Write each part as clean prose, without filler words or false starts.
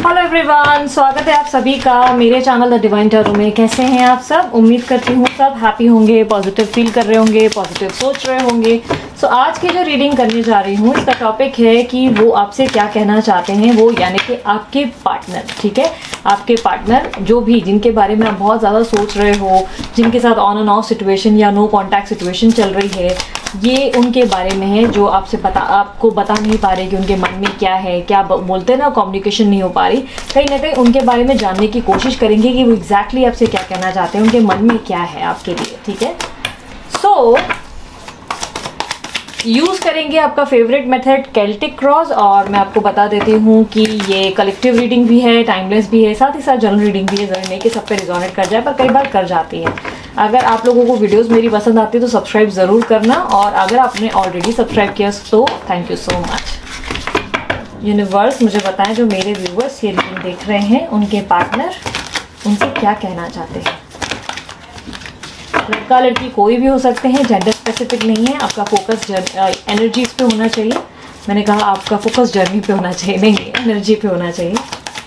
Hello everyone, स्वागत है आप सभी का मेरे चैनल द डिवाइन टैरो में। कैसे हैं आप सब? उम्मीद करती हूँ सब हैप्पी होंगे, पॉजिटिव फील कर रहे होंगे, पॉजिटिव सोच रहे होंगे। सो आज की जो रीडिंग करने जा रही हूँ इसका टॉपिक है कि वो आपसे क्या कहना चाहते हैं, वो यानी कि आपके पार्टनर। ठीक है, आपके पार्टनर जो भी जिनके बारे में आप बहुत ज़्यादा सोच रहे हो, जिनके साथ ऑन एंड ऑफ सिचुएशन या नो कॉन्टैक्ट सिचुएशन चल रही है, ये उनके बारे में है जो आपको बता नहीं पा रहे कि उनके मन में क्या है, क्या बोलते हैं ना, कम्युनिकेशन नहीं हो पा रही। कहीं ना कहीं उनके बारे में जानने की कोशिश करेंगे कि वो एग्जैक्टली आपसे क्या कहना चाहते हैं, उनके मन में क्या है आपके लिए। ठीक है, सो यूज़ करेंगे आपका फेवरेट मेथड केल्टिक क्रॉस। और मैं आपको बता देती हूँ कि ये कलेक्टिव रीडिंग भी है, टाइमलेस भी है, साथ ही साथ जनरल रीडिंग भी है। जरूरी नहीं कि सब पे रिजोनेट कर जाए, पर कई बार कर जाती है। अगर आप लोगों को वीडियोस मेरी पसंद आती है तो सब्सक्राइब ज़रूर करना, और अगर आपने ऑलरेडी सब्सक्राइब किया तो thank you so much. Universe मुझे बताएं जो मेरे व्यूवर्स ये रीडिंग देख रहे हैं, उनके पार्टनर उनसे क्या कहना चाहते हैं। लड़का लड़की कोई भी हो सकते हैं, जेंडर स्पेसिफिक नहीं है। आपका फोकस एनर्जीज पे होना चाहिए। मैंने कहा आपका फोकस जर्नी पे होना चाहिए, नहीं एनर्जी पे होना चाहिए।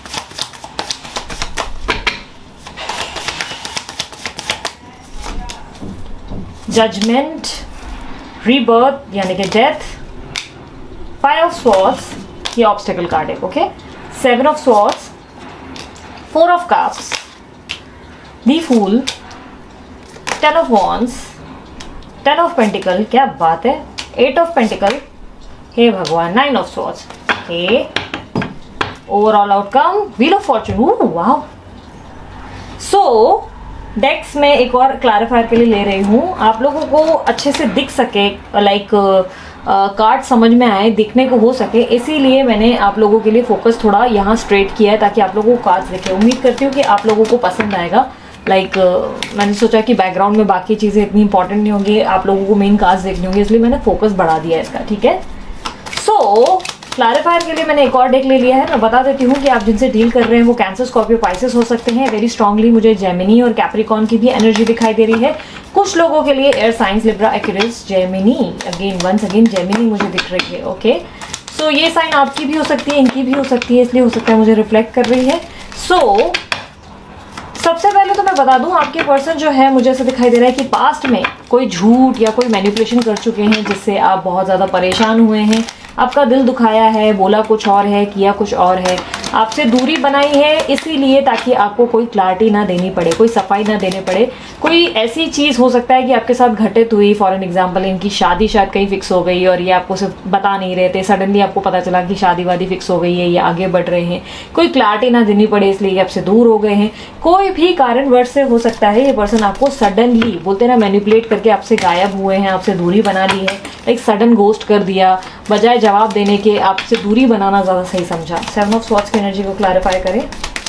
जजमेंट, रीबर्थ यानी कि डेथ, फाइव ऑफ स्वॉर्ड्स, ये ऑब्स्टेकल कार्ड है। Okay, seven of swords, four of cups, the fool, ten of wands, ten of pentacle, क्या बात है, एट ऑफ पेंटिकल, हे भगवान, नाइन ऑफ स्वॉर्ड्स। हे overall outcome wheel of fortune. Wow. So decks में एक और क्लैरिफायर के लिए ले रही हूँ, आप लोगों को अच्छे से दिख सके, लाइक कार्ड समझ में आए, दिखने को हो सके, इसीलिए मैंने आप लोगों के लिए फोकस थोड़ा यहाँ स्ट्रेट किया है ताकि आप लोगों को कार्ड्स दिखे। उम्मीद करती हूँ कि आप लोगों को पसंद आएगा। मैंने सोचा कि बैकग्राउंड में बाकी चीज़ें इतनी इंपॉर्टेंट नहीं होंगी, आप लोगों को मेन कार्ड्स देखनी होंगी, इसलिए मैंने फोकस बढ़ा दिया है इसका। ठीक है, सो क्लैरिफायर के लिए मैंने एक और डेक ले लिया है। मैं बता देती हूँ कि आप जिनसे डील कर रहे हैं वो कैंसर, स्कॉर्पियो, पाइसेस हो सकते हैं। वेरी स्ट्रांगली मुझे जेमिनी और कैप्रिकॉर्न की भी एनर्जी दिखाई दे रही है। कुछ लोगों के लिए air signs, Libra, Aquarius, Gemini, once again Gemini मुझे दिख रही है। ओके, सो ये साइन आपकी भी हो सकती है, इनकी भी हो सकती है, इसलिए हो सकता है मुझे रिफ्लेक्ट कर रही है। सो सबसे पहले तो मैं बता दूं, आपके पर्सन जो है मुझे ऐसा दिखाई दे रहा है कि पास्ट में कोई झूठ या कोई मैनिपुलेशन कर चुके हैं जिससे आप बहुत ज़्यादा परेशान हुए हैं, आपका दिल दुखाया है, बोला कुछ और है, किया कुछ और है, आपसे दूरी बनाई है इसीलिए ताकि आपको कोई क्लैरिटी ना देनी पड़े, कोई सफाई ना देने पड़े। कोई ऐसी चीज़ हो सकता है कि आपके साथ घटित हुई, फॉर एन एग्जाम्पल इनकी शादी शायद कहीं फिक्स हो गई और ये आपको सिर्फ बता नहीं रहे थे, सडनली आपको पता चला कि शादी वादी फिक्स हो गई है, ये आगे बढ़ रहे हैं, कोई क्लैरिटी ना देनी पड़े इसलिए ये आपसे दूर हो गए हैं। कोई भी कारणवश से हो सकता है ये पर्सन आपको सडनली, बोलते हैं ना, मैनिपुलेट करके आपसे गायब हुए हैं, आपसे दूरी बना ली है, एक सडन गोस्ट कर दिया, बजाय जवाब देने के आपसे दूरी बनाना ज़्यादा सही समझा। सेवन ऑफ स्वॉर्ड्स की एनर्जी को क्लैरिफाई करें।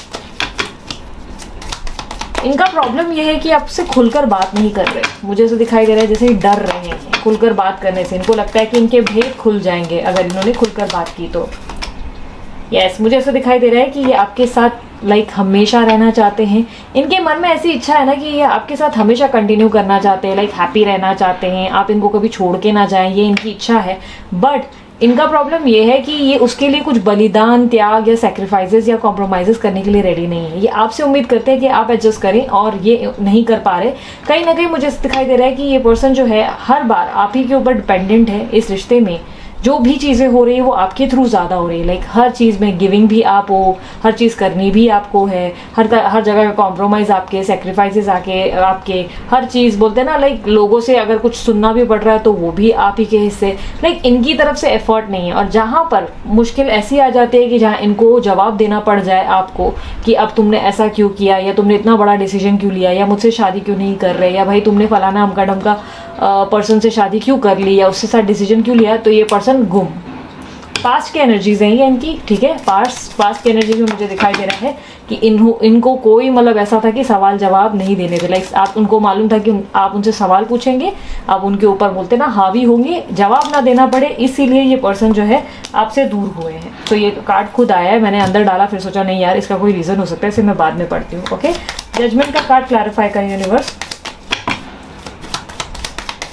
इनका प्रॉब्लम यह है कि आपसे खुलकर बात नहीं कर रहे, मुझे ऐसा दिखाई दे रहा है जैसे ही डर रहे हैं खुलकर बात करने से। इनको लगता है कि इनके भेद खुल जाएंगे अगर इन्होंने खुलकर बात की तो। यस, मुझे ऐसा दिखाई दे रहा है कि ये आपके साथ हमेशा रहना चाहते हैं। इनके मन में ऐसी इच्छा है ना कि ये आपके साथ हमेशा कंटिन्यू करना चाहते हैं, हैप्पी रहना चाहते हैं, आप इनको कभी छोड़ के ना जाएं, ये इनकी इच्छा है। बट इनका प्रॉब्लम ये है कि ये उसके लिए कुछ बलिदान, त्याग या सैक्रिफाइसेस या कॉम्प्रोमाइजेस करने के लिए रेडी नहीं है। ये आपसे उम्मीद करते हैं कि आप एडजस्ट करें और ये नहीं कर पा रहे। कहीं ना कहीं मुझे दिखाई दे रहा है कि ये पर्सन जो है हर बार आप ही के ऊपर डिपेंडेंट है। इस रिश्ते में जो भी चीज़ें हो रही है वो आपके थ्रू ज़्यादा हो रही है। हर चीज़ में गिविंग भी आप हो, हर चीज़ करनी भी आपको है, हर जगह का कॉम्प्रोमाइज़ आपके, सेक्रीफाइसेस आपके, हर चीज़ बोलते हैं ना, लोगों से अगर कुछ सुनना भी पड़ रहा है तो वो भी आप ही के हिस्से। इनकी तरफ से एफर्ट नहीं है। और जहाँ पर मुश्किल ऐसी आ जाती है कि जहाँ इनको जवाब देना पड़ जाए आपको कि अब तुमने ऐसा क्यों किया, या तुमने इतना बड़ा डिसीजन क्यों लिया, या मुझसे शादी क्यों नहीं कर रहे, या भाई तुमने फलाना अमका ढमका पर्सन से शादी क्यों कर ली, या उसके साथ डिसीजन क्यों लिया, तो ये पर्सन गुम। पास्ट की एनर्जीज हैं ये इनकी। ठीक है, पास्ट की एनर्जी में मुझे दिखाई दे रहा है कि इनको कोई ऐसा था कि सवाल जवाब नहीं देने थे। आप उनको मालूम था कि आप उनसे सवाल पूछेंगे, आप उनके ऊपर बोलते ना हावी होंगे, जवाब ना देना पड़े, इसीलिए ये पर्सन जो है आपसे दूर हुए हैं। तो ये कार्ड खुद आया है, मैंने अंदर डाला, फिर सोचा नहीं यार इसका कोई रीज़न हो सकता है, इसे मैं बाद में पढ़ती हूँ। ओके, जजमेंट का कार्ड क्लैरिफाई करें यूनिवर्स।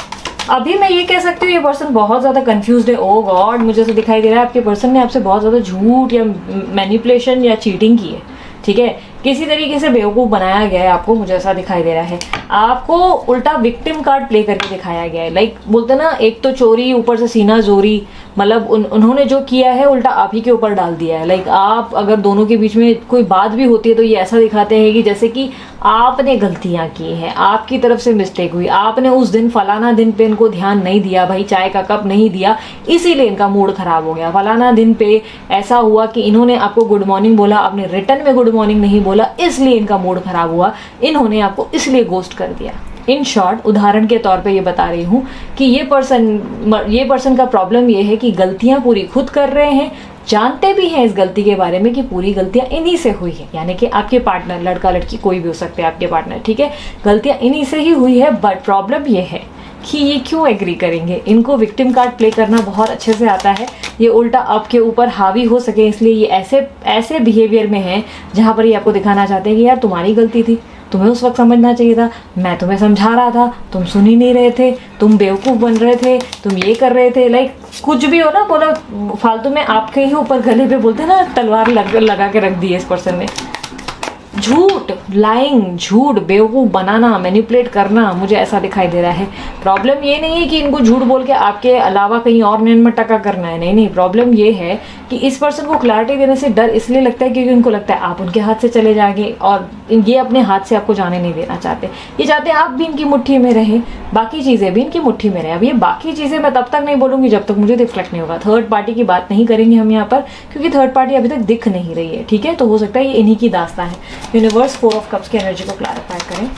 अभी मैं ये कह सकती हूँ ये पर्सन बहुत ज़्यादा कंफ्यूज्ड है। ओ गॉड, मुझे तो दिखाई दे रहा है आपके पर्सन ने आपसे बहुत ज़्यादा झूठ या मैनिपुलेशन या चीटिंग की है, ठीक है, किसी तरीके से बेवकूफ़ बनाया गया है आपको, मुझे ऐसा दिखाई दे रहा है। आपको उल्टा विक्टिम कार्ड प्ले करके दिखाया गया है। लाइक बोलते ना, एक तो चोरी ऊपर से सीना जोरी, मतलब उन्होंने जो किया है उल्टा आप ही के ऊपर डाल दिया है। लाइक आप अगर दोनों के बीच में कोई बात भी होती है तो ये ऐसा दिखाते हैं कि जैसे कि आपने गलतियां की हैं, आपकी तरफ से मिस्टेक हुई, आपने उस दिन फलाना दिन पे इनको ध्यान नहीं दिया, भाई चाय का कप नहीं दिया, इसीलिए इनका मूड खराब हो गया। फलाना दिन पे ऐसा हुआ कि इन्होंने आपको गुड मॉर्निंग बोला, आपने रिटर्न में गुड मॉर्निंग नहीं बोला, इसलिए इनका मूड खराब हुआ, इन्होंने आपको इसलिए गोस्ट कर दिया। इन शॉर्ट, उदाहरण के तौर पे ये बता रही हूँ कि ये पर्सन का प्रॉब्लम ये है कि गलतियां पूरी खुद कर रहे हैं, जानते भी हैं इस गलती के बारे में कि पूरी गलतियां इन्हीं से हुई है, यानी कि आपके पार्टनर, लड़का लड़की कोई भी हो सकते हैं आपके पार्टनर, ठीक है, गलतियां इन्हीं से ही हुई है। बट प्रॉब्लम ये है कि ये क्यों एग्री करेंगे, इनको विक्टिम कार्ड प्ले करना बहुत अच्छे से आता है। ये उल्टा आपके ऊपर हावी हो सके इसलिए ये ऐसे बिहेवियर में है जहाँ पर ये आपको दिखाना चाहते हैं कि यार तुम्हारी गलती थी, तुम्हें उस वक्त समझना चाहिए था, मैं तुम्हें समझा रहा था, तुम सुन ही नहीं रहे थे, तुम बेवकूफ़ बन रहे थे, तुम ये कर रहे थे। लाइक कुछ भी हो ना, बोला फालतू में आपके ही ऊपर गले पे बोलते ना तलवार लगा के रख दी है इस पर्सन ने। झूठ, लाइंग, झूठ, बेवकूफ़ बनाना, मैनिपुलेट करना, मुझे ऐसा दिखाई दे रहा है। प्रॉब्लम ये नहीं है कि इनको झूठ बोल के आपके अलावा कहीं और नैन में टका करना है, नहीं, प्रॉब्लम ये है कि इस पर्सन को क्लैरिटी देने से डर इसलिए लगता है क्योंकि उनको लगता है आप उनके हाथ से चले जाएंगे और ये अपने हाथ से आपको जाने नहीं देना चाहते। ये चाहते हैं आप भी इनकी मुट्ठी में रहे, बाकी चीज़ें भी इनकी मुट्ठी में रहे। अब ये बाकी चीज़ें मैं तब तक नहीं बोलूँगी जब तक मुझे रिफ्लेक्ट नहीं होगा। थर्ड पार्टी की बात नहीं करेंगे हम यहाँ पर, क्योंकि थर्ड पार्टी अभी तक दिख नहीं रही है, ठीक है, तो हो सकता है ये इन्हीं की दास्ता है। यूनिवर्स 4 ऑफ कप्स की एनर्जी को क्लैरिफाई करें।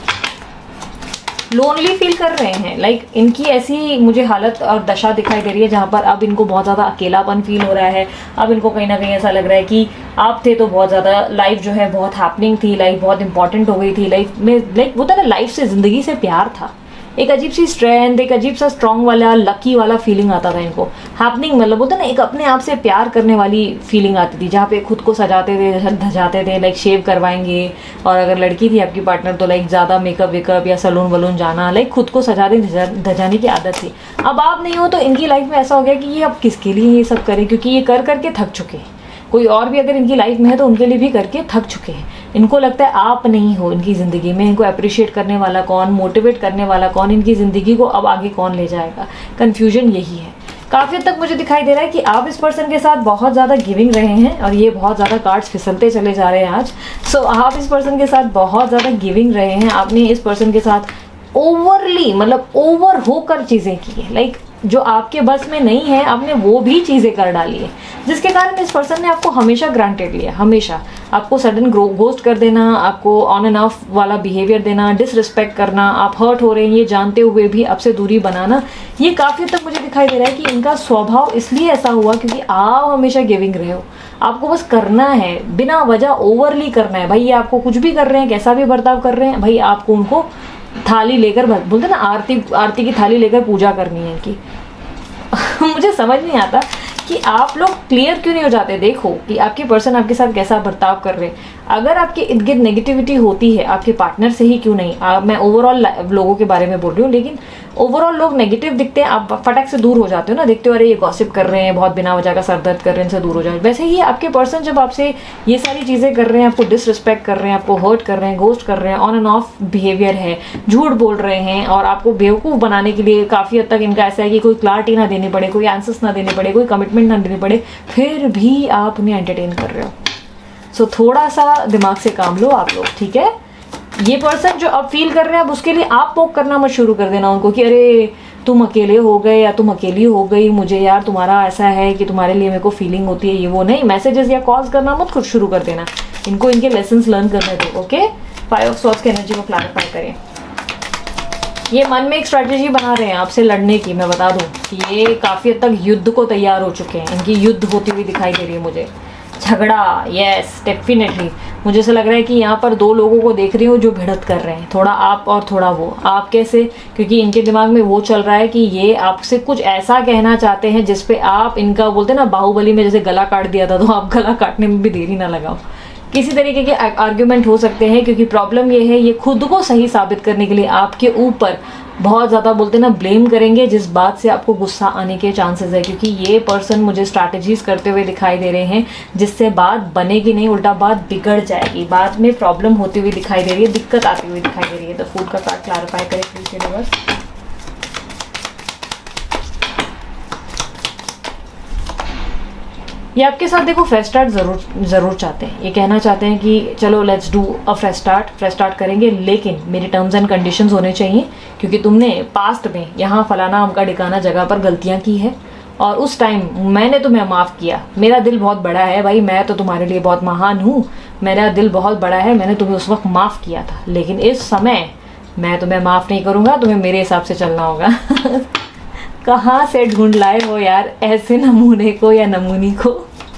लोनली फील कर रहे हैं, लाइक इनकी ऐसी मुझे हालत और दशा दिखाई दे रही है जहाँ पर अब इनको बहुत ज़्यादा अकेलापन फील हो रहा है। अब इनको कहीं ना कहीं ऐसा लग रहा है कि आप थे तो बहुत ज़्यादा लाइफ जो है बहुत हैपनिंग थी, लाइफ बहुत इंपॉर्टेंट हो गई थी, लाइफ में लाइक वो था ना, लाइफ से, ज़िंदगी से प्यार था, एक अजीब सी स्ट्रेंथ, एक अजीब सा स्ट्रॉन्ग वाला लकी वाला फीलिंग आता था इनको। हैपनिंग मतलब बोलते ना, एक अपने आप से प्यार करने वाली फीलिंग आती थी जहाँ पे खुद को सजाते थे, धजाते थे, लाइक शेव करवाएंगे, और अगर लड़की थी आपकी पार्टनर तो लाइक ज़्यादा मेकअप वेकअप या सलून वलून जाना, लाइक खुद को सजाने धजाने की आदत थी। अब आप नहीं हो तो इनकी लाइफ में ऐसा हो गया कि ये अब किसके लिए ये सब करें, क्योंकि ये कर करके थक चुके हैं। कोई और भी अगर इनकी लाइफ में है तो उनके लिए भी करके थक चुके हैं। इनको लगता है आप नहीं हो इनकी ज़िंदगी में, इनको अप्रिशिएट करने वाला कौन, मोटिवेट करने वाला कौन, इनकी ज़िंदगी को अब आगे कौन ले जाएगा। कन्फ्यूजन यही है। काफ़ी हद तक मुझे दिखाई दे रहा है कि आप इस पर्सन के साथ बहुत ज़्यादा गिविंग रहे हैं, और ये बहुत ज़्यादा कार्ड्स फिसलते चले जा रहे हैं आज। सो आप इस पर्सन के साथ बहुत ज़्यादा गिविंग रहे हैं। आपने इस पर्सन के साथ ओवरली, मतलब ओवर होकर चीज़ें की है, लाइक जो आपके बस में नहीं है आपने वो भी चीज़ें कर डाली है, जिसके कारण इस पर्सन ने आपको हमेशा ग्रांटेड लिया, हमेशा आपको सडन गोस्ट कर देना, आपको ऑन एंड ऑफ वाला बिहेवियर देना, डिसरिस्पेक्ट करना, आप हर्ट हो रहे हैं ये जानते हुए भी आपसे दूरी बनाना। ये काफ़ी तक मुझे दिखाई दे रहा है कि इनका स्वभाव इसलिए ऐसा हुआ क्योंकि आप हमेशा गिविंग रहे हो। आपको बस करना है, बिना वजह ओवरली करना है। भाई ये आपको कुछ भी कर रहे हैं, कैसा भी बर्ताव कर रहे हैं, भाई आपको उनको थाली लेकर, बोलते ना आरती की थाली लेकर पूजा करनी है इनकी। मुझे समझ नहीं आता कि आप लोग क्लियर क्यों नहीं हो जाते। देखो कि आपके पर्सन आपके साथ कैसा बर्ताव कर रहे हैं। अगर आपके इर्द गिर्द नेगेटिविटी होती है आपके पार्टनर से ही क्यों नहीं, मैं ओवरऑल लोगों के बारे में बोल रही हूँ, लेकिन ओवरऑल लोग नेगेटिव दिखते हैं, आप फटाक से दूर हो जाते हो ना, देखते हो अरे ये गॉसिप कर रहे हैं, बहुत बिना वजह का सर दर्द कर रहे हैं, इनसे दूर हो जाए। वैसे ही आपके पर्सन जब आपसे ये सारी चीज़ें कर रहे हैं, आपको डिसरिस्पेक्ट कर रहे हैं, आपको हर्ट कर रहे हैं, गोस्ट कर रहे हैं, ऑन एंड ऑफ बिहेवियर है, झूठ बोल रहे हैं, और आपको बेवकूफ़ बनाने के लिए काफ़ी हद तक इनका ऐसा है कि कोई क्लैरिटी ना देनी पड़े, कोई आंसर्स ना देने पड़े, कोई कमिटमेंट ना देनी पड़े, फिर भी आप उन्हें एंटरटेन कर रहे हो। सो थोड़ा सा दिमाग से काम लो आप लोग, ठीक है। ये पर्सन जो अब फील कर रहे हैं, अब उसके लिए आप पोक करना मत शुरू कर देना उनको कि अरे तुम अकेले हो गए या तुम अकेली हो गई, मुझे यार तुम्हारा ऐसा है कि तुम्हारे लिए मेरे को फीलिंग होती है, ये वो नहीं। मैसेजेस या कॉल्स करना मत खुद शुरू कर देना, इनको इनके लेसन्स लर्न करने दो, ओके। 5 ऑफ सॉर्ड्स की एनर्जी को क्लैरिफाई करें। ये मन में एक स्ट्रैटेजी बना रहे हैं आपसे लड़ने की। मैं बता दूं कि ये काफ़ी हद तक युद्ध को तैयार हो चुके हैं, इनकी युद्ध होती हुई दिखाई दे रही है मुझे, झगड़ा। यस डेफिनेटली मुझे ऐसा लग रहा है कि यहाँ पर 2 लोगों को देख रही हूँ जो भिड़त कर रहे हैं, थोड़ा आप और थोड़ा वो। आप कैसे, क्योंकि इनके दिमाग में वो चल रहा है कि ये आपसे कुछ ऐसा कहना चाहते हैं जिसपे आप, इनका बोलते ना बाहुबली में जैसे गला काट दिया था, तो आप गला काटने में भी देरी ना लगाओ। किसी तरीके के आर्ग्यूमेंट हो सकते हैं, क्योंकि प्रॉब्लम ये है ये खुद को सही साबित करने के लिए आपके ऊपर बहुत ज़्यादा बोलते ना ब्लेम करेंगे, जिस बात से आपको गुस्सा आने के चांसेस है, क्योंकि ये पर्सन मुझे स्ट्रैटेजीज करते हुए दिखाई दे रहे हैं जिससे बात बनेगी नहीं, उल्टा बात बिगड़ जाएगी, बाद में प्रॉब्लम होती हुई दिखाई दे रही है, दिक्कत आती हुई दिखाई दे रही है। तो फूड का कार्ड क्लैरिफाई करें प्लीज यूनिवर्स। ये आपके साथ देखो फ्रेश स्टार्ट ज़रूर चाहते हैं, ये कहना चाहते हैं कि चलो let's do a fresh start करेंगे, लेकिन मेरे टर्म्स एंड कंडीशंस होने चाहिए, क्योंकि तुमने पास्ट में यहाँ फलाना अमका ठिकाना जगह पर गलतियाँ की है और उस टाइम मैंने तुम्हें माफ़ किया। मेरा दिल बहुत बड़ा है भाई, मैं तो तुम्हारे लिए बहुत महान हूँ, मेरा दिल बहुत बड़ा है, मैंने तुम्हें उस वक्त माफ़ किया था, लेकिन इस समय मैं तुम्हें माफ़ नहीं करूँगा, तुम्हें मेरे हिसाब से चलना होगा। कहाँ से ढूंढ लाए हो यार ऐसे नमूने को या नमूनी को।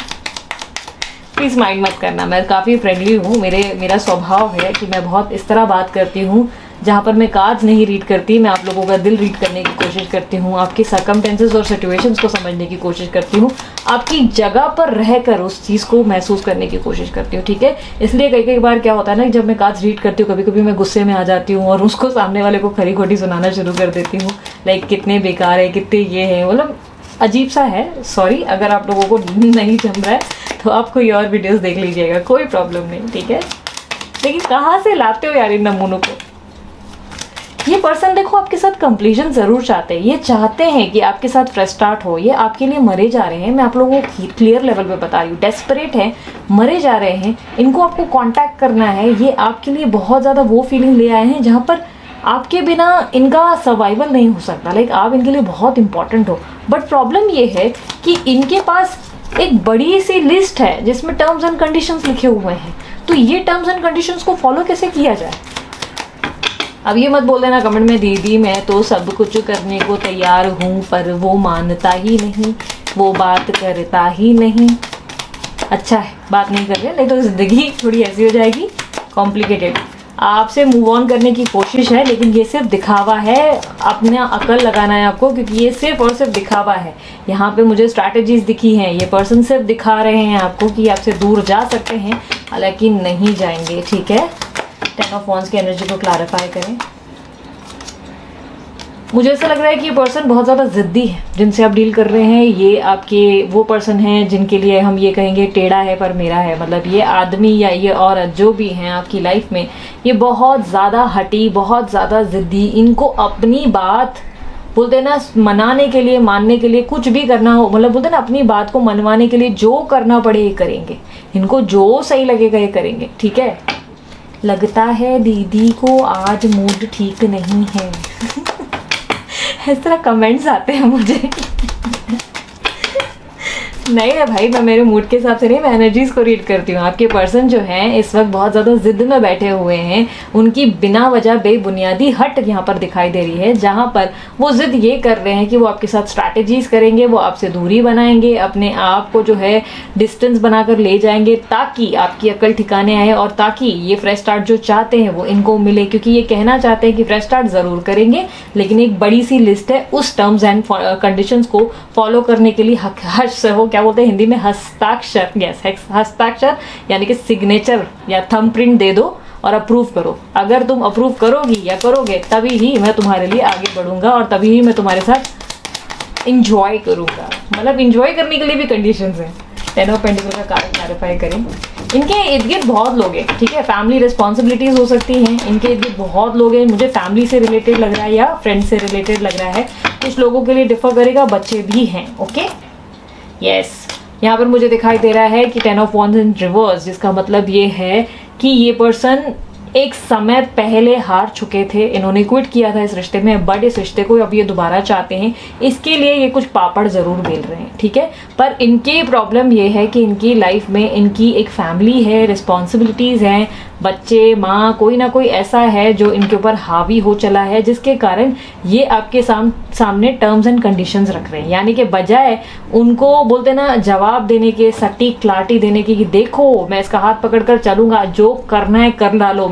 प्लीज़ माइंड मत करना, मैं काफ़ी फ्रेंडली हूँ, मेरा स्वभाव है कि मैं बहुत इस तरह बात करती हूँ जहाँ पर मैं कार्ड्स नहीं रीड करती, मैं आप लोगों का दिल रीड करने की कोशिश करती हूँ, आपकी सर्कमटेंसेस और सिचुएशंस को समझने की कोशिश करती हूँ, आपकी जगह पर रहकर उस चीज़ को महसूस करने की कोशिश करती हूँ, ठीक है। इसलिए कई बार क्या होता है ना, जब मैं कार्ड्स रीड करती हूँ कभी कभी मैं गुस्से में आ जाती हूँ और उसको सामने वाले को खरी खोटी सुनाना शुरू कर देती हूँ, लाइक कितने बेकार है, कितने ये है, मतलब अजीब सा है। सॉरी अगर आप लोगों को नहीं जम रहा है तो आप कोई और वीडियोस देख लीजिएगा, कोई प्रॉब्लम नहीं, ठीक है। लेकिन कहाँ से लाते हो यार इन नमूनों को। ये पर्सन देखो आपके साथ कंप्लीशन जरूर चाहते हैं, ये चाहते हैं कि आपके साथ फ्रेश स्टार्ट हो, ये आपके लिए मरे जा रहे हैं, मैं आप लोगों को क्लियर लेवल पे बता रही हूँ, डेस्परेट हैं, मरे जा रहे हैं, इनको आपको कांटेक्ट करना है, ये आपके लिए बहुत ज़्यादा वो फीलिंग ले आए हैं जहाँ पर आपके बिना इनका सर्वाइवल नहीं हो सकता, लाइक आप इनके लिए बहुत इंपॉर्टेंट हो। बट प्रॉब्लम ये है कि इनके पास एक बड़ी सी लिस्ट है जिसमें टर्म्स एंड कंडीशंस लिखे हुए हैं, तो ये टर्म्स एंड कंडीशंस को फॉलो कैसे किया जाए। अब ये मत बोल देना कमेंट में दीदी मैं तो सब कुछ करने को तैयार हूँ पर वो मानता ही नहीं, वो बात करता ही नहीं। अच्छा है बात नहीं कर रहे, नहीं तो जिंदगी थोड़ी ऐसी हो जाएगी कॉम्प्लिकेटेड। आपसे मूव ऑन करने की कोशिश है, लेकिन ये सिर्फ दिखावा है, अपना अकल लगाना है आपको, क्योंकि ये सिर्फ और सिर्फ दिखावा है। यहाँ पे मुझे स्ट्रैटेजीज दिखी हैं, ये पर्सन सिर्फ दिखा रहे हैं आपको कि आपसे दूर जा सकते हैं, हालांकि नहीं जाएंगे, ठीक है। 10 ऑफ वांड्स की एनर्जी को क्लैरिफाई करें। मुझे ऐसा लग रहा है कि ये पर्सन बहुत ज़्यादा ज़िद्दी है जिनसे आप डील कर रहे हैं, ये आपके वो पर्सन हैं जिनके लिए हम ये कहेंगे टेढ़ा है पर मेरा है, मतलब ये आदमी या ये औरत जो भी हैं आपकी लाइफ में, ये बहुत ज़्यादा हटी, बहुत ज़्यादा ज़िद्दी, इनको अपनी बात बोलते ना मनाने के लिए, मानने के लिए कुछ भी करना हो, मतलब बोलते ना अपनी बात को मनवाने के लिए जो करना पड़े ये करेंगे, इनको जो सही लगेगा ये करेंगे, ठीक है। लगता है दीदी को आज मूड ठीक नहीं है। इस तरह कमेंट्स आते हैं मुझे। नहीं है भाई, मैं मेरे मूड के हिसाब से नहीं, मैं एनर्जीज को रीड करती हूँ। आपके पर्सन जो हैं इस वक्त बहुत ज़्यादा जिद में बैठे हुए हैं, उनकी बिना वजह बेबुनियादी हट यहाँ पर दिखाई दे रही है, जहाँ पर वो जिद ये कर रहे हैं कि वो आपके साथ स्ट्रैटेजीज करेंगे, वो आपसे दूरी बनाएंगे, अपने आप को जो है डिस्टेंस बनाकर ले जाएंगे ताकि आपकी अकल ठिकाने आए और ताकि ये फ्रेश स्टार्ट जो चाहते हैं वो इनको मिले, क्योंकि ये कहना चाहते हैं कि फ्रेश स्टार्ट ज़रूर करेंगे, लेकिन एक बड़ी सी लिस्ट है, उस टर्म्स एंड कंडीशंस को फॉलो करने के लिए हर्ष हो, क्या बोलते हैं हिंदी में, हस्ताक्षर, यस हस्ताक्षर यानी कि सिग्नेचर या थंब प्रिंट दे दो और अप्रूव करो। अगर तुम अप्रूव करोगी या करोगे तभी ही मैं तुम्हारे लिए आगे बढ़ूंगा और तभी ही मैं तुम्हारे साथ इंजॉय करूंगा, मतलब इंजॉय करने के लिए भी कंडीशंस हैं। 10 ऑफ पेंटिकल का कार्ड क्लैरिफाई करें। इनके इर्द गिर्द बहुत लोग हैं, ठीक है, फैमिली रिस्पॉन्सिबिलिटीज हो सकती हैं, इनके इर्द गिर्द बहुत लोग हैं, मुझे फैमिली से रिलेटेड लग रहा है या फ्रेंड से रिलेटेड लग रहा है, कुछ लोगों के लिए डिफर करेगा, बच्चे भी हैं, ओके यस। यहाँ पर मुझे दिखाई दे रहा है कि 10 ऑफ वांड्स इन रिवर्स, जिसका मतलब ये है कि ये पर्सन एक समय पहले हार चुके थे, इन्होंने क्विट किया था इस रिश्ते में, बट इस रिश्ते को अब ये दोबारा चाहते हैं, इसके लिए ये कुछ पापड़ जरूर बेल रहे हैं, ठीक है। पर इनकी प्रॉब्लम ये है कि इनकी लाइफ में इनकी एक फैमिली है, रिस्पॉन्सिबिलिटीज हैं, बच्चे, माँ, कोई ना कोई ऐसा है जो इनके ऊपर हावी हो चला है, जिसके कारण ये आपके सामने टर्म्स एंड कंडीशंस रख रहे हैं, यानी कि बजाय उनको बोलते ना जवाब देने के, सटीक क्लैरिटी देने की कि देखो मैं इसका हाथ पकड़कर चलूंगा, जो करना है कर डालो, मैं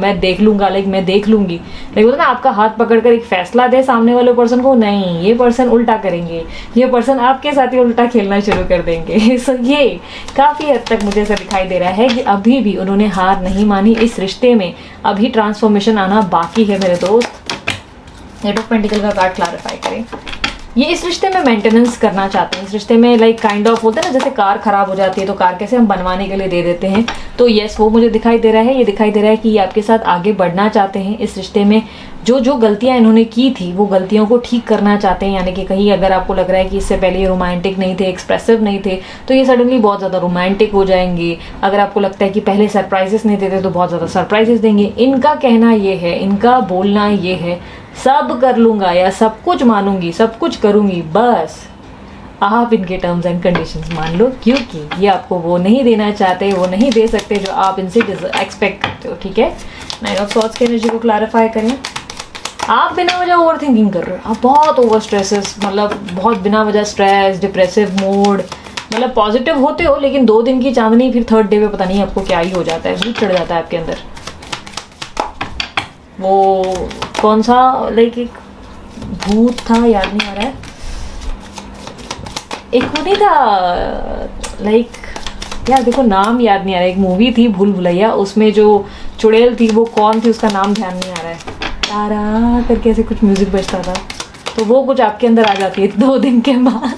मैं देख लूंगा, लाइक मैं देख लूंगी, लाइक बोलते ना आपका हाथ पकड़कर एक फैसला दे सामने वाले पर्सन को, नहीं, ये पर्सन उल्टा करेंगे, ये पर्सन आपके साथ ही उल्टा खेलना शुरू कर देंगे। सो ये काफी हद तक मुझे ऐसा दिखाई दे रहा है कि अभी भी उन्होंने हार नहीं मानी इस रिश्ते में, अभी ट्रांसफॉर्मेशन आना बाकी है मेरे दोस्त। एट ऑफ पेंटिकल का कार्ड क्लैरिफाई करें। ये इस रिश्ते में मेंटेनेंस करना चाहते हैं, इस रिश्ते में लाइक काइंड ऑफ होता है ना, जैसे कार खराब हो जाती है तो कार कैसे हम बनवाने के लिए दे देते हैं, तो यस वो मुझे दिखाई दे रहा है। ये दिखाई दे रहा है कि ये आपके साथ आगे बढ़ना चाहते हैं इस रिश्ते में, जो जो गलतियां इन्होंने की थी वो गलतियों को ठीक करना चाहते हैं। यानी कि कहीं अगर आपको लग रहा है कि इससे पहले ये रोमांटिक नहीं थे, एक्सप्रेसिव नहीं थे, तो ये सडनली बहुत ज़्यादा रोमांटिक हो जाएंगे। अगर आपको लगता है कि पहले सरप्राइजेस नहीं देते तो बहुत ज़्यादा सरप्राइजेस देंगे। इनका कहना ये है, इनका बोलना ये है, सब कर लूंगा या सब कुछ मानूंगी, सब कुछ करूंगी, बस आप इनके टर्म्स एंड कंडीशंस मान लो, क्योंकि ये आपको वो नहीं देना चाहते, वो नहीं दे सकते जो आप इनसे एक्सपेक्ट करते हो। ठीक है, 9 ऑफ सॉर्ड्स की एनर्जी को क्लैरिफाई करें। आप बिना वजह ओवर थिंकिंग कर रहे हो, आप बहुत ओवर स्ट्रेसेस, मतलब बहुत बिना वजह स्ट्रेस, डिप्रेसिव मूड, मतलब पॉजिटिव होते हो लेकिन 2 दिन की चांदनी, फिर 3rd डे पे पता नहीं आपको क्या ही हो जाता है, भूत चढ़ जाता है आपके अंदर। वो कौन सा लाइक एक भूत था, याद नहीं आ रहा है, एक वो नहीं था लाइक, यार देखो नाम याद नहीं आ रहा है, एक मूवी थी भूल भुलैया, उसमें जो चुड़ैल थी वो कौन थी उसका नाम ध्यान नहीं आ रहा है, तारा करके ऐसे कुछ म्यूजिक बजता था, तो वो कुछ आपके अंदर आ जाती है 2 दिन के बाद।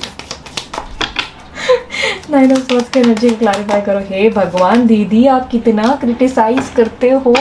9 ऑफ सॉर्ड्स की एनर्जी क्लैरिफाई करो। हे भगवान दीदी आप कितना क्रिटिसाइज करते हो।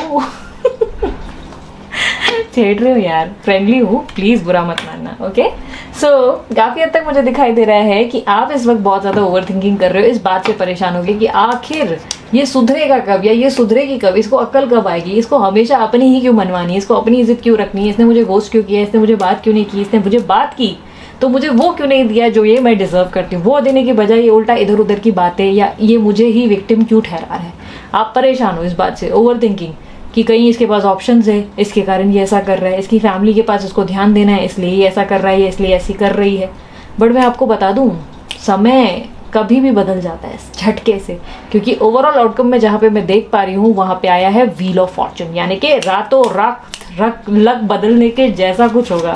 छेड़ रहे हो यार, फ्रेंडली हूँ, प्लीज बुरा मत मानना। ओके, सो काफी हद तक मुझे दिखाई दे रहा है कि आप इस वक्त बहुत ज्यादा ओवर थिंकिंग कर रहे हो, इस बात से परेशान हो गए कि आखिर ये सुधरेगा कब, या ये सुधरेगी कब, इसको अक्ल कब आएगी, इसको हमेशा अपनी ही क्यों मनवानी है, इसको अपनी इज्जत क्यों रखनी है, इसने मुझे घोस्ट क्यों किया, इसने मुझे बात क्यों नहीं की, इसने मुझे बात की तो मुझे वो क्यों नहीं दिया जो ये मैं डिजर्व करती हूँ, वो देने की बजाय ये उल्टा इधर उधर की बातें, या ये मुझे ही विक्टिम क्यों ठहरा है। आप परेशान हो इस बात से, ओवर थिंकिंग, कि कहीं इसके पास ऑप्शंस है, इसके कारण ये ऐसा कर रहा है, इसकी फैमिली के पास इसको ध्यान देना है इसलिए ये ऐसा कर रहा है, इसलिए ऐसी कर रही है। बट मैं आपको बता दूं, समय कभी भी बदल जाता है झटके से, क्योंकि ओवरऑल आउटकम में जहाँ पे मैं देख पा रही हूँ वहाँ पे आया है व्हील ऑफ फॉर्चून, यानी कि रातों रात लक बदलने के जैसा कुछ होगा।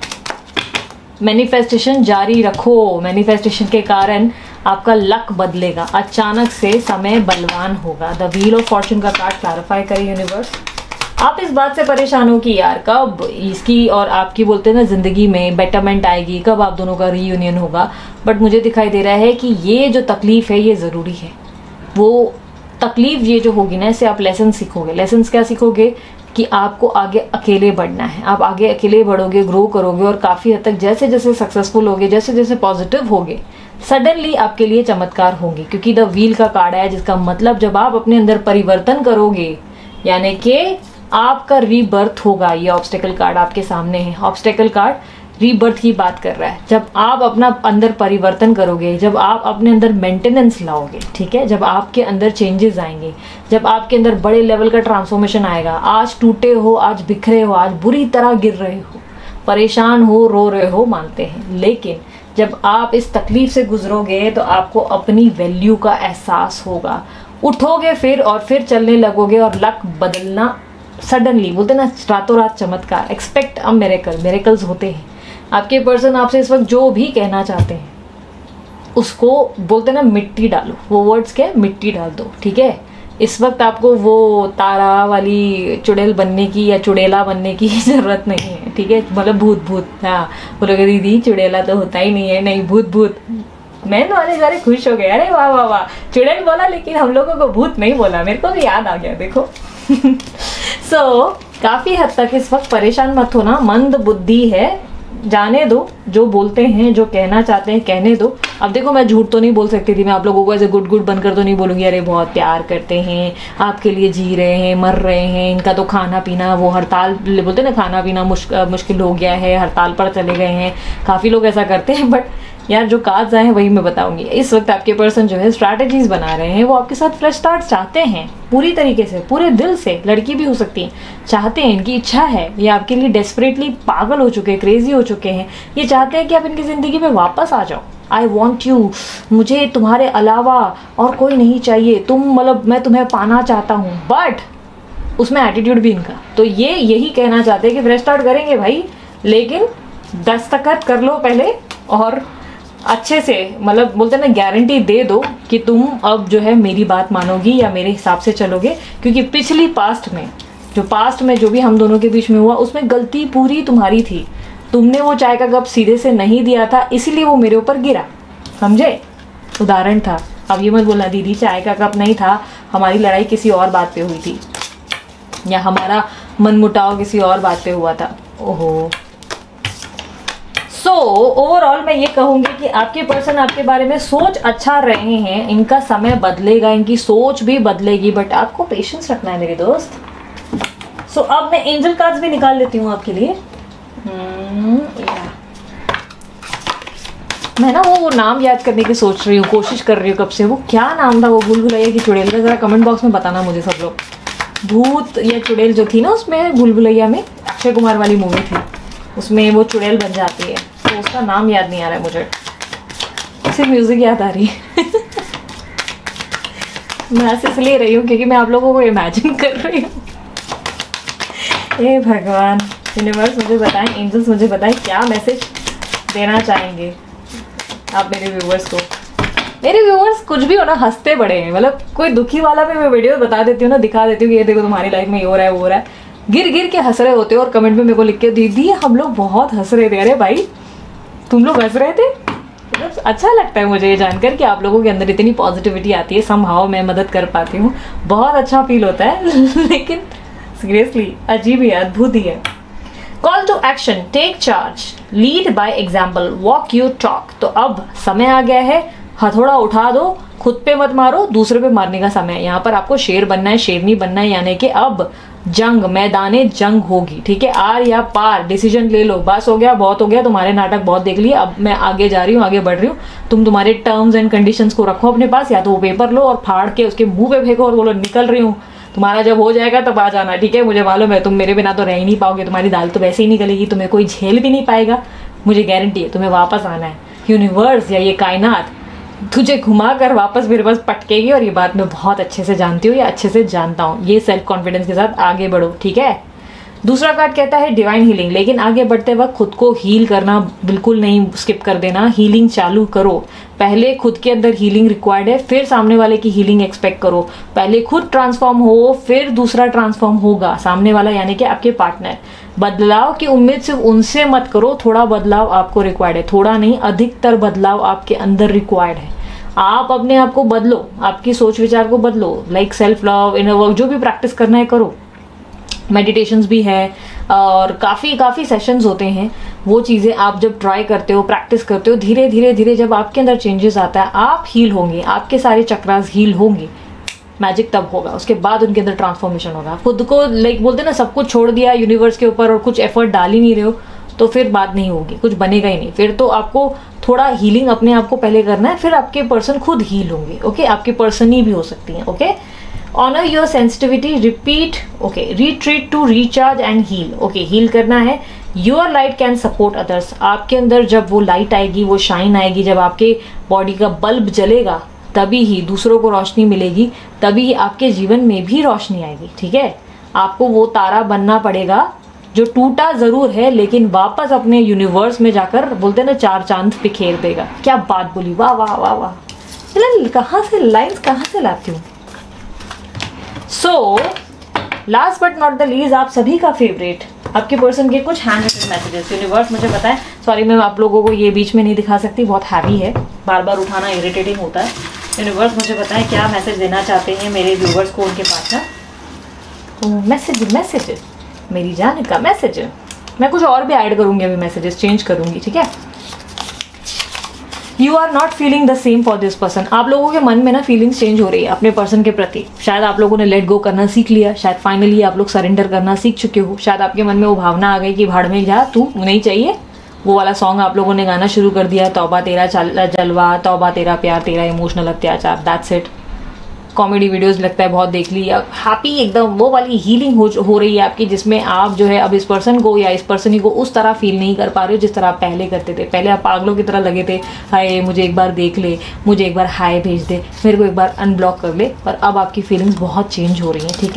मैनिफेस्टेशन जारी रखो, मैनिफेस्टेशन के कारण आपका लक बदलेगा, अचानक से समय बलवान होगा। द व्हील ऑफ फॉर्चून का कार्ड क्लैरिफाई करें यूनिवर्स। आप इस बात से परेशान हो कि यार कब इसकी और आपकी बोलते हैं ना जिंदगी में बेटरमेंट आएगी, कब आप दोनों का रीयूनियन होगा। बट मुझे दिखाई दे रहा है कि ये जो तकलीफ है ये ज़रूरी है। वो तकलीफ ये जो होगी ना, इससे आप लेसन सीखोगे। लेसन क्या सीखोगे कि आपको आगे अकेले बढ़ना है, आप आगे अकेले बढ़ोगे, ग्रो करोगे, और काफ़ी हद तक जैसे जैसे सक्सेसफुल होगे, जैसे जैसे पॉजिटिव होगे, सडनली आपके लिए चमत्कार होंगे। क्योंकि द व्हील का कार्ड है, जिसका मतलब जब आप अपने अंदर परिवर्तन करोगे, यानी कि आपका रीबर्थ होगा। ये ऑब्स्टेकल कार्ड आपके सामने है, ऑब्स्टेकल कार्ड रीबर्थ की बात कर रहा है। जब आप अपना अंदर परिवर्तन करोगे, जब आप अपने अंदर मेंटेनेंस लाओगे, ठीक है, जब आपके अंदर चेंजेस आएंगे, जब आपके अंदर बड़े लेवल का ट्रांसफॉर्मेशन आएगा। आज टूटे हो, आज बिखरे हो, आज बुरी तरह गिर रहे हो, परेशान हो, रो रहे हो, मानते हैं, लेकिन जब आप इस तकलीफ से गुजरोगे तो आपको अपनी वैल्यू का एहसास होगा, उठोगे फिर और फिर चलने लगोगे, और लक बदलना सडनली, बोलते ना रातों रात चमत्कार, एक्सपेक्ट अ मिरेकल, मिरेकल्स होते हैं। आपके पर्सन आपसे इस वक्त जो भी कहना चाहते हैं उसको बोलते ना मिट्टी डालो, वो वर्ड्स क्या, मिट्टी डाल दो, ठीक है। इस वक्त आपको वो तारा वाली चुड़ैल बनने की या चुड़ैला बनने की जरूरत नहीं है, ठीक है, मतलब भूत, हाँ बोलोगे दीदी चुड़ैला तो होता ही नहीं है, नहीं भूत। मैन वाले सारे खुश हो गए, अरे वाह वाह वाह, चुड़ैल बोला लेकिन हम लोगों को भूत नहीं बोला, मेरे को भी याद आ गया, देखो। सो काफी हद तक इस वक्त परेशान मत हो ना, मंद बुद्धि है, जाने दो, जो बोलते हैं, जो कहना चाहते हैं कहने दो। अब देखो मैं झूठ तो नहीं बोल सकती थी, मैं आप लोगों को ऐसे गुड बनकर तो नहीं बोलूँगी, अरे बहुत प्यार करते हैं, आपके लिए जी रहे हैं, मर रहे हैं, इनका तो खाना पीना, वो हड़ताल बोलते हैं ना, खाना पीना मुश्किल हो गया है, हड़ताल पर चले गए हैं, काफ़ी लोग ऐसा करते हैं। बट यार जो कार्ड्स आए हैं वही मैं बताऊंगी। इस वक्त आपके पर्सन जो है स्ट्रैटेजीज बना रहे हैं, वो आपके साथ फ्रेश स्टार्ट चाहते हैं, पूरी तरीके से, पूरे दिल से, लड़की भी हो सकती है, चाहते हैं, इनकी इच्छा है, ये आपके लिए डेस्परेटली पागल हो चुके हैं, क्रेजी हो चुके हैं, ये चाहते हैं कि आप इनकी ज़िंदगी में वापस आ जाओ। आई वॉन्ट यू, मुझे तुम्हारे अलावा और कोई नहीं चाहिए, तुम मतलब मैं तुम्हें पाना चाहता हूँ। बट उसमें एटीट्यूड भी इनका। तो ये यही कहना चाहते हैं कि फ्रेश स्टार्ट करेंगे भाई, लेकिन दस्तखत कर लो पहले और अच्छे से, मतलब बोलते हैं ना, गारंटी दे दो कि तुम अब जो है मेरी बात मानोगी या मेरे हिसाब से चलोगे। क्योंकि पिछली पास्ट में जो भी हम दोनों के बीच में हुआ, उसमें गलती पूरी तुम्हारी थी। तुमने वो चाय का कप सीधे से नहीं दिया था, इसीलिए वो मेरे ऊपर गिरा, समझे? उदाहरण था। अब ये मत बोलना दीदी चाय का कप नहीं था, हमारी लड़ाई किसी और बात पे हुई थी, या हमारा मनमुटाव किसी और बात पे हुआ था। ओहो। सो ओवरऑल मैं ये कहूंगी कि आपके पर्सन आपके बारे में सोच अच्छा रहे हैं, इनका समय बदलेगा, इनकी सोच भी बदलेगी, बट आपको पेशेंस रखना है मेरे दोस्त। सो अब मैं एंजल कार्ड्स भी निकाल लेती हूँ आपके लिए। मैं ना वो नाम याद करने की सोच रही हूँ, कोशिश कर रही हूँ कब से। वो क्या नाम था वो भूल भुलैया की चुड़ैल का? जरा कमेंट बॉक्स में बताना मुझे सब लोग। भूत या चुड़ैल जो थी ना उसमें, भूल भुलैया में, अक्षय कुमार वाली मूवी थी, उसमें वो चुड़ैल बन जाती है, तो उसका नाम याद नहीं आ रहा है मुझे, सिर्फ म्यूजिक याद आ रही है। मैं ऐसे इसलिए रही हूँ क्योंकि मैं आप लोगों को इमेजिन कर रही हूँ। हे भगवान, यूनिवर्स मुझे बताएं, एंजल्स मुझे बताएं क्या मैसेज देना चाहेंगे आप मेरे व्यूवर्स को। मेरे व्यूवर्स कुछ भी हो ना, हंसते बड़े हैं, मतलब कोई दुखी वाला भी मैं वीडियो बता देती हूँ ना, दिखा देती हूँ कि ये देखो तुम्हारी लाइफ में ये हो रहा है वो हो रहा है, गिर गिर के हंस रहे होते हो और कमेंट में मेरे को लिख के दीदी हम लोग बहुत हंस रहे थे। अरे भाई तुम लोग हंस रहे थे, मतलब अच्छा लगता है मुझे ये जानकर कि आप लोगों के अंदर इतनी पॉजिटिविटी आती है, समहाउ मैं मदद कर पाती हूँ, बहुत अच्छा फील होता है। लेकिन सीरियसली अजीब ही है, अद्भुत ही है। Call to action, take charge, lead by example, walk you talk. तो अब समय आ गया है, हथौड़ा उठा दो, खुद पे मत मारो, दूसरे पे मारने का समय है। यहाँ पर आपको शेर बनना है, शेरनी बनना है, यानी कि अब जंग, मैदाने जंग होगी, ठीक है? आर या पार, डिसीजन ले लो, बस हो गया, बहुत हो गया, तुम्हारे नाटक बहुत देख लिए, अब मैं आगे जा रही हूँ, आगे बढ़ रही हूँ। तुम तुम्हारे टर्म्स एंड कंडीशंस को रखो अपने पास, या तो वो पेपर लो और फाड़ के उसके मुंह पे फेंको और बोलो निकल रही हूँ, तुम्हारा जब हो जाएगा तब आ जाना, ठीक है? मुझे मालूम है तुम मेरे बिना तो रह ही नहीं पाओगे, तुम्हारी दाल तो वैसे ही निकलेगी, तुम्हें कोई झेल भी नहीं पाएगा, मुझे गारंटी है तुम्हें वापस आना है। यूनिवर्स या ये कायनात तुझे घुमा कर वापस मेरे पास पटकेगी, और ये बात मैं बहुत अच्छे से जानती हूँ या अच्छे से जानता हूँ। ये सेल्फ कॉन्फिडेंस के साथ आगे बढ़ो, ठीक है? दूसरा कार्ड कहता है डिवाइन हीलिंग, लेकिन आगे बढ़ते वक्त खुद को हील करना बिल्कुल नहीं स्किप कर देना, हीलिंग चालू करो। पहले खुद के अंदर हीलिंग रिक्वायर्ड है, फिर सामने वाले की हीलिंग एक्सपेक्ट करो। पहले खुद ट्रांसफॉर्म हो, फिर दूसरा ट्रांसफॉर्म होगा, सामने वाला यानी कि आपके पार्टनर। बदलाव की उम्मीद सिर्फ उनसे मत करो, थोड़ा बदलाव आपको रिक्वायर्ड है, थोड़ा नहीं अधिकतर बदलाव आपके अंदर रिक्वायर्ड है। आप अपने आप को बदलो, आपकी सोच विचार को बदलो, like self love, inner work, जो भी प्रैक्टिस करना है करो। मेडिटेशंस भी है और काफ़ी सेशंस होते हैं, वो चीज़ें आप जब ट्राई करते हो, प्रैक्टिस करते हो, धीरे धीरे जब आपके अंदर चेंजेस आता है, आप हील होंगे, आपके सारे चक्रास हील होंगे, मैजिक तब होगा, उसके बाद उनके अंदर ट्रांसफॉर्मेशन होगा। खुद को लाइक बोलते ना, सब कुछ छोड़ दिया यूनिवर्स के ऊपर और कुछ एफर्ट डाल ही नहीं रहे हो, तो फिर बात नहीं होगी, कुछ बनेगा ही नहीं। फिर तो आपको थोड़ा हीलिंग अपने आप को पहले करना है, फिर आपके पर्सन खुद हील होंगे, ओके? आपके पर्सन ही भी हो सकती हैं, okay? Honour your sensitivity, repeat, okay? Retreat to recharge and heal, okay? Heal करना है। Your light can support others, आपके अंदर जब वो लाइट आएगी, वो शाइन आएगी, जब आपके बॉडी का बल्ब जलेगा, तभी ही दूसरों को रोशनी मिलेगी, तभी ही आपके जीवन में भी रोशनी आएगी, ठीक है? आपको वो तारा बनना पड़ेगा जो टूटा जरूर है, लेकिन वापस अपने यूनिवर्स में जाकर, बोलते ना, चार चांद बिखेर देगा। क्या बात बोली, वाह वाह वाह वाह! चलो कहाँ से लाइन्स कहाँ से लाती हूँ। So last but not the least, आप सभी का फेवरेट, आपके पर्सन के कुछ हैंड रिटन मैसेजेस यूनिवर्स मुझे बताएं। सॉरी मैं आप लोगों को ये बीच में नहीं दिखा सकती, बहुत हैवी है, बार बार उठाना इरिटेटिंग होता है। यूनिवर्स मुझे बताएं क्या मैसेज देना चाहते हैं मेरे व्यूवर्स को, उनके पार्टनर। मैसेज मेरी जान का मैसेज है, मैं कुछ और भी ऐड करूंगी, अभी मैसेजेस चेंज करूंगी, ठीक है? You are not feeling the same for this person, आप लोगों के मन में ना फीलिंग्स चेंज हो रही है अपने पर्सन के प्रति। शायद आप लोगों ने लेट गो करना सीख लिया, शायद फाइनली आप लोग सरेंडर करना सीख चुके हो, शायद आपके मन में वो भावना आ गई कि भाड़ में जा, तू नहीं चाहिए, वो वाला सॉन्ग आप लोगों ने गाना शुरू कर दिया, तौबा तेरा जलवा, तौबा तेरा प्यार, तेरा इमोशनल अत्याचार, दैट्स इट। कॉमेडी वीडियोस लगता है बहुत देख ली, हैप्पी एकदम वो वाली हीलिंग हो रही है आपकी, जिसमें आप जो है अब इस पर्सन को या इस पर्सन ही को उस तरह फील नहीं कर पा रहे हो जिस तरह आप पहले करते थे। पहले आप पागलों की तरह लगे थे, हाय मुझे एक बार देख ले, मुझे एक बार हाय भेज दे, मेरे को एक बार अनब्लॉक कर ले, पर अब आपकी फीलिंग्स बहुत चेंज हो रही हैं, ठीक है?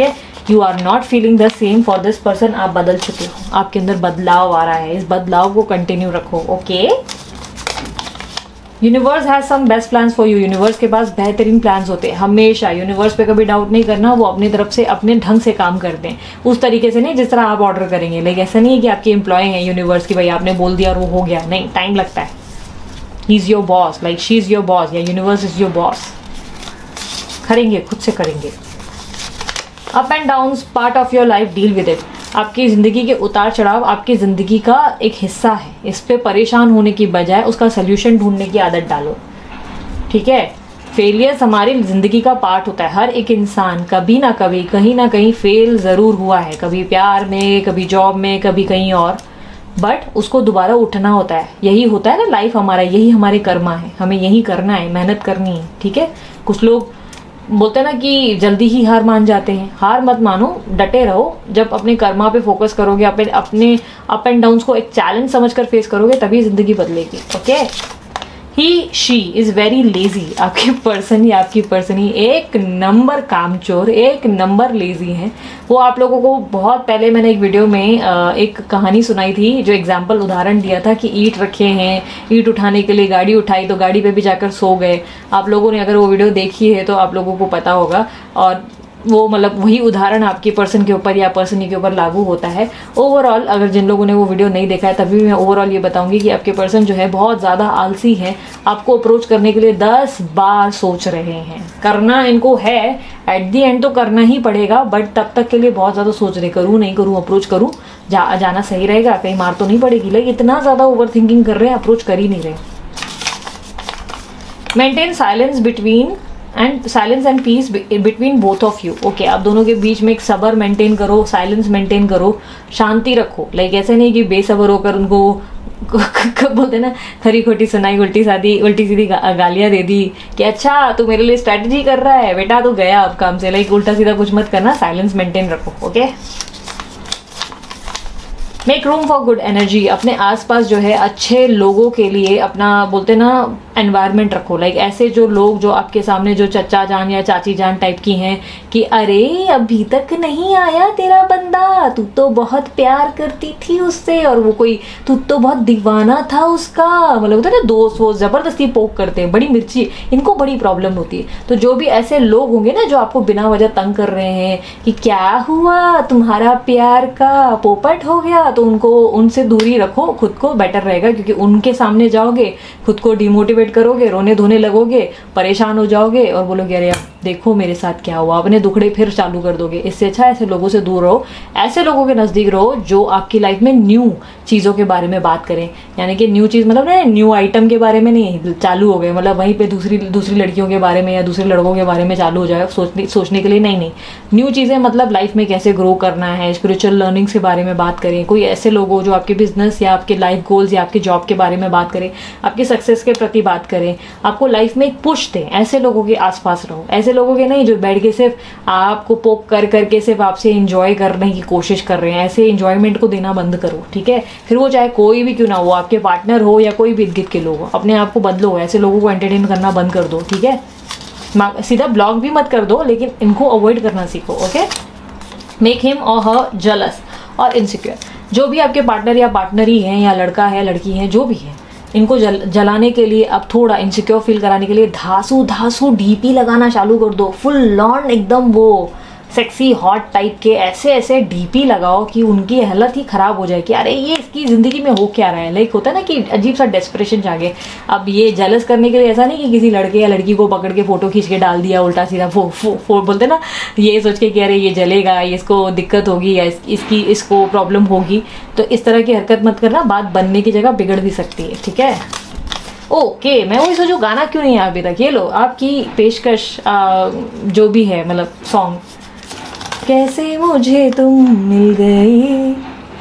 You are not feeling the same for this person, आप बदल चुके हो, आपके अंदर बदलाव आ रहा है, इस बदलाव को कंटिन्यू रखो। Okay, universe has some best plans for you, universe के पास बेहतरीन प्लान्स होते हैं हमेशा। यूनिवर्स पे कभी डाउट नहीं करना, वो अपनी तरफ से अपने ढंग से काम करते हैं, उस तरीके से नहीं जिस तरह आप ऑर्डर करेंगे। लेकिन ऐसा नहीं है कि आपके एम्प्लॉय हैं यूनिवर्स की, भाई आपने बोल दिया और वो हो गया, नहीं, टाइम लगता है। He is your boss, like she is your boss, या यूनिवर्स इज योर बॉस। करेंगे, खुद से करेंगे। Up and down part of your life, deal with it. आपकी ज़िंदगी के उतार चढ़ाव आपकी ज़िंदगी का एक हिस्सा है, इस पे परेशान होने की बजाय उसका सल्यूशन ढूंढने की आदत डालो। ठीक है, फेलियर्स हमारी ज़िंदगी का पार्ट होता है। हर एक इंसान कभी ना कभी कहीं ना कहीं फेल ज़रूर हुआ है, कभी प्यार में, कभी जॉब में, कभी कहीं और, बट उसको दोबारा उठना होता है। यही होता है ना लाइफ हमारा, यही हमारे कर्मा है, हमें यही करना है, मेहनत करनी है। ठीक है, कुछ लोग बोलते हैं ना कि जल्दी ही हार मान जाते हैं, हार मत मानो, डटे रहो। जब अपने कर्मा पे फोकस करोगे, अपने अप एंड डाउन्स को एक चैलेंज समझकर फेस करोगे, तभी जिंदगी बदलेगी। Okay, he she is very lazy, आपके पर्सन या आपकी पर्सन ही एक नंबर कामचोर, एक नंबर लेजी है। वो आप लोगों को बहुत पहले मैंने एक वीडियो में एक कहानी सुनाई थी, जो एग्जाम्पल उदाहरण दिया था कि ईंट रखे हैं, ईंट उठाने के लिए गाड़ी उठाई तो गाड़ी पे भी जाकर सो गए। आप लोगों ने अगर वो वीडियो देखी है तो आप लोगों को पता होगा, और वो मतलब वही उदाहरण आपके पर्सन के ऊपर या पर्सन के ऊपर लागू होता है। ओवरऑल अगर जिन लोगों ने वो वीडियो नहीं देखा है, तभी मैं ओवरऑल ये बताऊंगी कि आपके पर्सन जो है बहुत ज़्यादा आलसी है, आपको अप्रोच करने के लिए 10 बार सोच रहे हैं। करना इनको है, एट दी एंड तो करना ही पड़ेगा, बट तब तक के लिए बहुत ज़्यादा सोच रहे, करूँ नहीं करूँ, अप्रोच करूँ, जाना सही रहेगा, कहीं मार तो नहीं पड़ेगी। लेकिन इतना ज़्यादा ओवर थिंकिंग कर रहे हैं, अप्रोच कर ही नहीं रहे। Maintain silence and peace between both of you. Okay, आप दोनों के बीच में एक सब्र मेंटेन करो, साइलेंस मेंटेन करो, शांति रखो। लाइक ऐसे नहीं कि बेसब्र होकर उनको बोलते ना खरी खोटी सुनाई, उल्टी सीधी गालियां दे दी कि अच्छा तू मेरे लिए स्ट्रेटजी कर रहा है बेटा, तो गया अब काम से। लाइक उल्टा सीधा कुछ मत करना, साइलेंस मेंटेन रखो। Okay, make room for good energy, अपने आसपास जो है अच्छे लोगों के लिए अपना बोलते ना एनवायरनमेंट रखो। लाइक ऐसे जो लोग जो आपके सामने जो चचा जान या चाची जान टाइप की हैं कि अरे अभी तक नहीं आया तेरा बंदा, तू तो बहुत प्यार करती थी उससे, और वो कोई तू तो बहुत दीवाना था उसका, मतलब होता है ना दोस्त वो जबरदस्ती पोक करते हैं, बड़ी मिर्ची, इनको बड़ी प्रॉब्लम होती है। तो जो भी ऐसे लोग होंगे ना जो आपको बिना वजह तंग कर रहे हैं कि क्या हुआ तुम्हारा प्यार का पोपट हो गया, तो उनसे दूरी रखो, खुद को बेटर रहेगा। क्योंकि उनके सामने जाओगे, खुद को डिमोटिवेट करोगे, रोने धोने लगोगे, परेशान हो जाओगे और बोलोगे अरे यार देखो मेरे साथ क्या हुआ, अपने दुखड़े फिर चालू कर दोगे। इससे अच्छा ऐसे लोगों से दूर रहो, ऐसे लोगों के नजदीक रहो जो आपकी लाइफ में न्यू चीज़ों के बारे में बात करें। यानी कि न्यू चीज़ मतलब ना न्यू आइटम के बारे में नहीं, चालू हो गए मतलब वहीं पे दूसरी लड़कियों के बारे में या दूसरे लड़कों के बारे में चालू हो जाए सोचने के लिए, नहीं, न्यू चीज़ें मतलब लाइफ में कैसे ग्रो करना है, स्पिरिचुअल लर्निंग्स के बारे में बात करें। कोई ऐसे लोग हो जो आपके बिजनेस या आपके लाइफ गोल्स या आपके जॉब के बारे में बात करें, आपकी सक्सेस के प्रति बात करें, आपको लाइफ में एक पुश दें। ऐसे लोगों के आसपास रहो, ऐसे लोगों के नहीं जो बैठ के सिर्फ आपको पोक कर करके सिर्फ आपसे एंजॉय करने की कोशिश कर रहे हैं। ऐसे एंजॉयमेंट को देना बंद करो। ठीक है, फिर वो चाहे कोई भी क्यों ना हो, आपके पार्टनर हो या कोई भी इर्द गिर्द के लोग हो, अपने आप को बदलो, ऐसे लोगों को एंटरटेन करना बंद कर दो। ठीक है, सीधा ब्लॉक भी मत कर दो, लेकिन इनको अवॉइड करना सीखो। ओके, मेक हिम और हर जेलस और इनसिक्योर। जो भी आपके पार्टनर या पार्टनरी हैं या लड़का है लड़की है जो भी है, इनको जलाने के लिए, अब थोड़ा इनसिक्योर फील कराने के लिए धासू डीपी लगाना चालू कर दो। फुल लॉन एकदम वो सेक्सी हॉट टाइप के ऐसे डीपी लगाओ कि उनकी हालत ही खराब हो जाए कि अरे ये इसकी ज़िंदगी में हो क्या रहा है। लाइक होता है ना कि अजीब सा डेस्परेशन जागे। अब ये जेलस करने के लिए ऐसा नहीं कि किसी लड़के या लड़की को पकड़ के फोटो खींच के डाल दिया उल्टा सीधा बोलते ना, ये सोच के कि अरे ये जलेगा, ये इसको दिक्कत होगी या इसको प्रॉब्लम होगी, तो इस तरह की हरकत मत करना। बात बनने की जगह बिगड़ भी सकती है। ठीक है, ओके, मैं वही सोचूं गाना क्यों नहीं है अभी तक। ये लो आपकी पेशकश, जो भी है मतलब सॉन्ग। कैसे मुझे तुम मिल गई,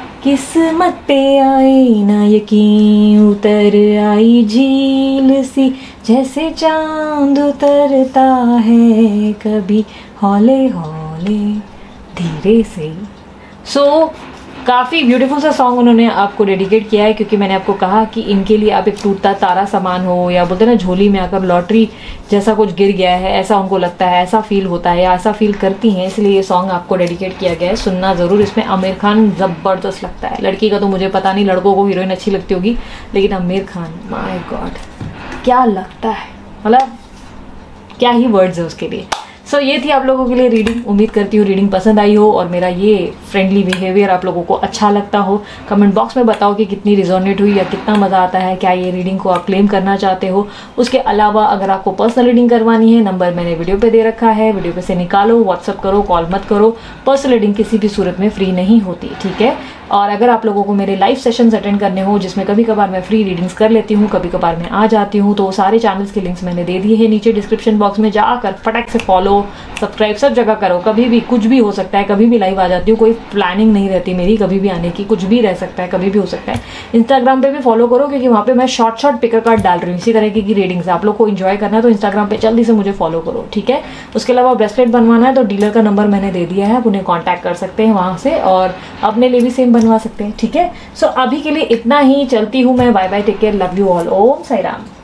किस्मत पे आई ना यकीन, उतर आई झील सी जैसे चांद उतरता है कभी हौले हौले धीरे से। सो काफ़ी ब्यूटीफुल सा सॉन्ग उन्होंने आपको डेडिकेट किया है, क्योंकि मैंने आपको कहा कि इनके लिए आप एक टूटता तारा समान हो, या बोलते हैं ना झोली में आकर लॉटरी जैसा कुछ गिर गया है, ऐसा उनको लगता है, ऐसा फील होता है या ऐसा फील करती हैं, इसलिए ये सॉन्ग आपको डेडिकेट किया गया है। सुनना ज़रूर। इसमें आमिर खान ज़बरदस्त लगता है। लड़की का तो मुझे पता नहीं, लड़कों को हीरोइन अच्छी लगती होगी, लेकिन आमिर खान माय गॉड क्या लगता है, मतलब क्या ही वर्ड्स है उसके लिए। सो ये थी आप लोगों के लिए रीडिंग। उम्मीद करती हूँ रीडिंग पसंद आई हो और मेरा ये फ्रेंडली बिहेवियर आप लोगों को अच्छा लगता हो। कमेंट बॉक्स में बताओ कि कितनी रिजोनेट हुई या कितना मज़ा आता है, क्या ये रीडिंग को आप क्लेम करना चाहते हो। उसके अलावा अगर आपको पर्सनल रीडिंग करवानी है, नंबर मैंने वीडियो पे दे रखा है, वीडियो पे से निकालो, व्हाट्सअप करो, कॉल मत करो। पर्सनल रीडिंग किसी भी सूरत में फ्री नहीं होती, ठीक है। और अगर आप लोगों को मेरे लाइव सेशंस अटेंड करने हो, जिसमें कभी कभार मैं फ्री रीडिंग्स कर लेती हूँ, कभी कभार मैं आ जाती हूँ, तो सारे चैनल्स के लिंक्स मैंने दे दिए हैं नीचे डिस्क्रिप्शन बॉक्स में। जाकर फटाक से फॉलो सब्सक्राइब सब जगह करो। कभी भी कुछ भी हो सकता है, कभी भी लाइव आ जाती हूँ, कोई प्लानिंग नहीं रहती मेरी कभी भी आने की, कुछ भी रह सकता है, कभी भी हो सकता है। इंस्टाग्राम पे भी फॉलो करो, क्योंकि वहाँ पे मैं शॉर्ट पिकर कार्ड डाल रही हूँ इसी तरीके की रीडिंग्स। आप लोग को एंजॉय करना है तो इंस्टाग्राम पे जल्दी से मुझे फॉलो करो, ठीक है। उसके अलावा ब्रेसलेट बनवाना है तो डीलर का नंबर मैंने दे दिया है, आप उन्हें कॉन्टैक्ट कर सकते हैं वहाँ से, और अपने लिए भी सेम बनवा सकते हैं, ठीक है। सो अभी के लिए इतना ही, चलती हूँ मैं। Bye bye, take care, love you all. Om Sai Ram.